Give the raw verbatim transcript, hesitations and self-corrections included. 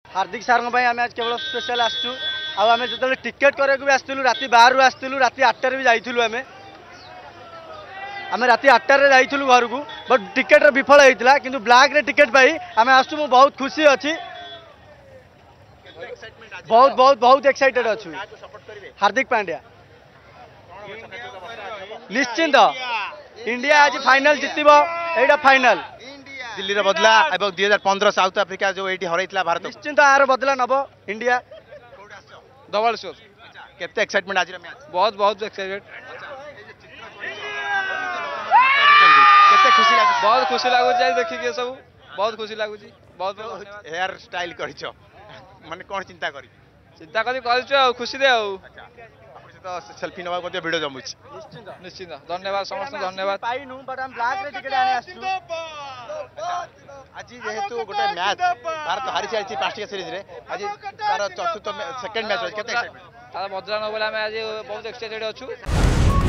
हार्दिक सार आम आज केवल स्पेशल आसचु आम जो टिकेट कराया भी आसलु राति बारु आसलु राति आठटार भी जाइलु आम आम राति आठटार जाइलु घर को बट टिकेट विफल होता कि ब्लैक रे टिकेट पाई आम आसु मु बहुत खुशी अच्छी बहुत बहुत बहुत एक्साइटेड अच्छु हार्दिक पांड्या निश्चिंत इंडिया आज फाइनल जितब एटा फाइनल दिल्ली रे बदला एवं दुई हजार पंद्रह साउथ आफ्रिका जो ये हर भारत निश्चिंत आर बदला नब इंडिया डबल शो केते एक्साइटमेंट आज मैच बहुत बहुत एक्साइटेड केते खुशी लाग बहुत खुशी लगुच देखिए सब बहुत खुशी लगुच बहुत हेयर स्टाइल करिछो माने कोन चिंता करी चिंता करी कर खुशी दे तो सेल्फी नवा मध्ये वीडियो जमुछ निश्चिंत निश्चिंत धन्यवाद समस्त धन्यवाद पाइनु बट हम ब्लैक रे टिकेट आने आसु आज जेहेतु गोटे मैच भारत हारी चलछि पांचटा सीरीज रे आज तार चतुर्थ सेकंड मैच केते एक्साइटमेंट तार बदला न बोला मैं आज बहुत एक्साइटेड अछु।